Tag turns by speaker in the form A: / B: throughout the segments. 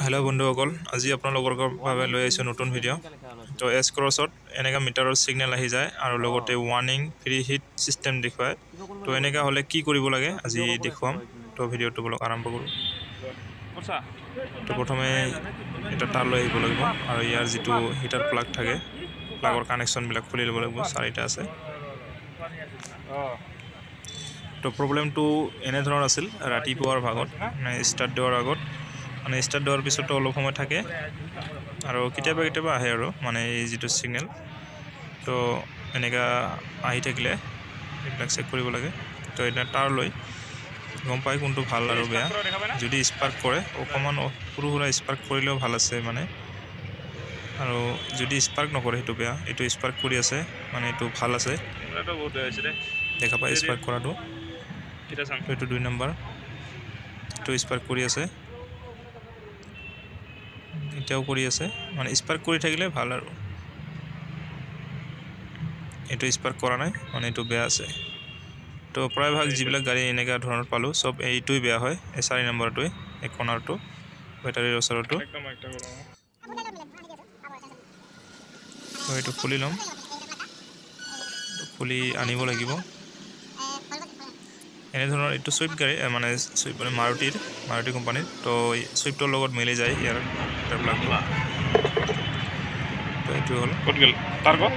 A: Hello बंधुসকল আজি আপোনালোকৰ বাবে লৈ আহিছো নতুন ভিডিও তো এস ক্ৰছত এনেকা মিটাৰৰ সিগনেল আহি যায় আৰু লগতে ওয়াৰ্নিং ফ্ৰী হিট সিস্টেম দেখুৱায় তো এনেকা হলে কি কৰিব লাগে আজি দেখুৱাম তো ভিডিওটো বলক আৰম্ভ কৰো তো প্ৰথমে এটা তার লৈ আহিব লাগিব আৰু ইয়াৰ যেটো হিটাৰ প্লাগ থাকে প্লাগৰ কানেকশন বিলাক খুলি ল'ব লাগিব চাৰিটা আছে তো প্ৰবলেমটো এনে ধৰণৰ আছিল ৰাতিপুৱাৰ ভাগত স্টাৰ্ট দেওয়াৰ আগত মানে স্টার্ট দেওয়ার পিছতো অলপ সময় থাকে আৰু কেতিয়াবা আহে আৰু মানে এই যেটো সিগনেল তো এনেকা আহি থাকিলে এইবিলাক চেক কৰিব লাগে তো এটা তার লৈ গম পাই কোনটো ভাল আৰু বেয়া যদি স্পার্ক কৰে অকমান সৰু সৰু স্পার্ক কৰিলেও ভাল আছে মানে আৰু যদি স্পার্ক নকৰে হেতু বেয়া এটো স্পার্ক কৰি আছে মানে এটো ভাল আছে এটা বহুত বেয়া হৈছে দেখা পাই স্পার্ক কৰাটো এটা চাম এটো 2 নম্বৰ তো স্পার্ক কৰি আছে এটাও কৰি আছে মানে স্পার্ক কৰি থাকিলে ভাল আৰু এটো স্পার্ক কৰা নাই মানে এটো বেয়া আছে তো প্ৰায় ভাগ জিবিলাক গাড়ী এনেকা ধৰণৰ পালো সব এইটোই বেয়া হয় এই 4 নম্বৰটোই এক কৰ্নাৰটো ব্যাটাৰীৰ ওচৰটো তো এটো খুলি লম খুলি আনিব লাগিব এনে ধৰণৰ এটো সুইফট গাড়ী মানে সুইফট মানে মাৰুতি কোম্পানীৰ তো সুইফটৰ লগত মিলি যায় ইয়াৰ প্লাগটো তো এটো হল কত গেল তার কো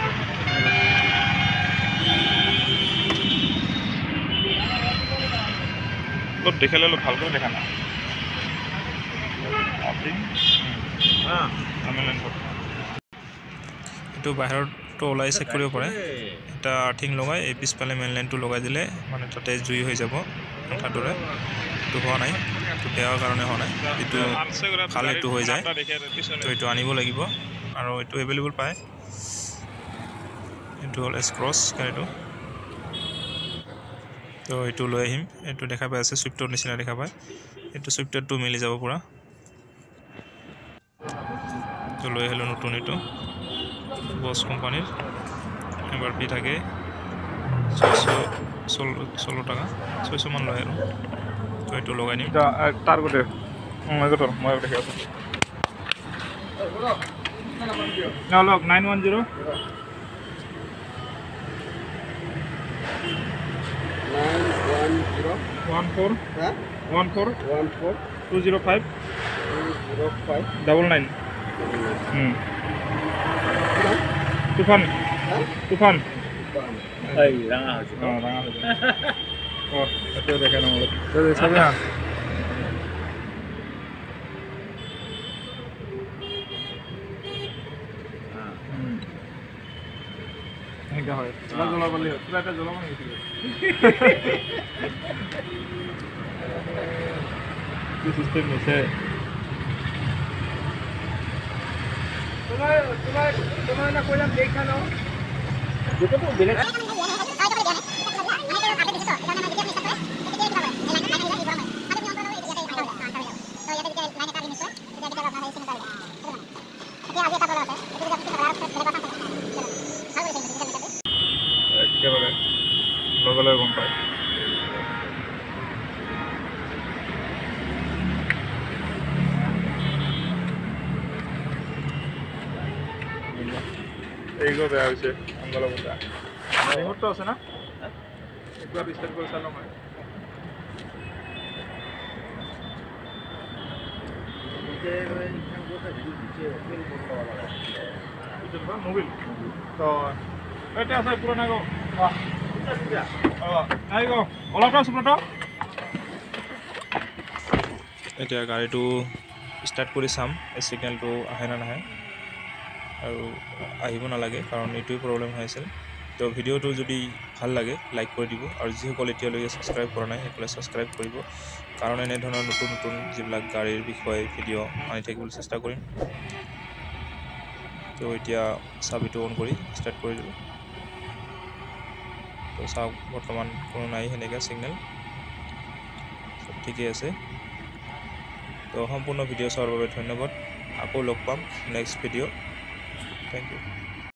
A: কত দেখালে ভাল করে দেখা না আপনি আমি লাইন কত এটো বাহিৰত তো ওলাই চেক কৰিব পাৰে এটা আৰ্থিং লগাই এই পিছফালে মেইন লাইনটো লগাই দিলে মানে তাতে জুই হৈ যাব কথাটোৰে তো হোৱা নাই তো বেয়াৰ কাৰণে হোৱা নাই এটো খালে তো হৈ যায় তো এটো আনিব লাগিব আৰু এটো अवेलेबल পায় এটো হল এস ক্রস গাড়ীটো তো এটো লৈ আহিম এটো দেখা পাই আছে সুইফটৰ নিচিনা দেখা পায় এটো সুইফটটো মিলি যাব পুৰা তো লৈ আহিলো নতুন এটো বস কোম্পানীৰ এমআরপি থাকে 616 টাকা 600 মান লয় আৰু তো এটো লগাই নিম তার গটে মই দেখি আছো না লগ 910 205 99 tuphan ay ranga hoje oh eto dekha na mole to sabe ha enga hoy jola bole pura eta jola mane gechile কি সিস্টেম আছে তোমার না কইলাম দেখা নাও যেটা তো বেলে লগলে গম পায় এইগো বেয়া হৈছে আঙ্গল বটা রিমোট তো আছে না একবার স্টার্ট করে চালাও মই মোবাইল তো এটা আছে পুরনো গো নাই গো অলপটা সুপ্রটো এটা গাড়ীটো স্টার্ট কৰি চাম এই সিগনেলটো আহে না নাহে আৰু আহিব না লাগে কাৰণ এইটোই প্ৰবলেম হৈ আছিল তো ভিডিওটো যদি ভাল লাগে লাইক কৰি দিব আৰু যিসকল এতিয়ালৈকে সাবস্ক্ৰাইব কৰা নাই সকলে সাবস্ক্ৰাইব কৰিব কাৰণ এনে ধৰণৰ নতুন নতুন যিবিলাক গাড়ীৰ বিষয়ে ভিডিও আনি থাকিবলৈ চেষ্টা কৰিম তো এতিয়া চাবিটো অন কৰি স্টাৰ্ট কৰি দিলোঁ তো চাওক বৰ্তমান কোনো নাই হেনেকা সিগনেল সব ঠিকই আছে তো সম্পূৰ্ণ ভিডিও চোৱাৰ বাবে ধন্যবাদ আকৌ লগ পাম নেক্সট ভিডিও Thank you.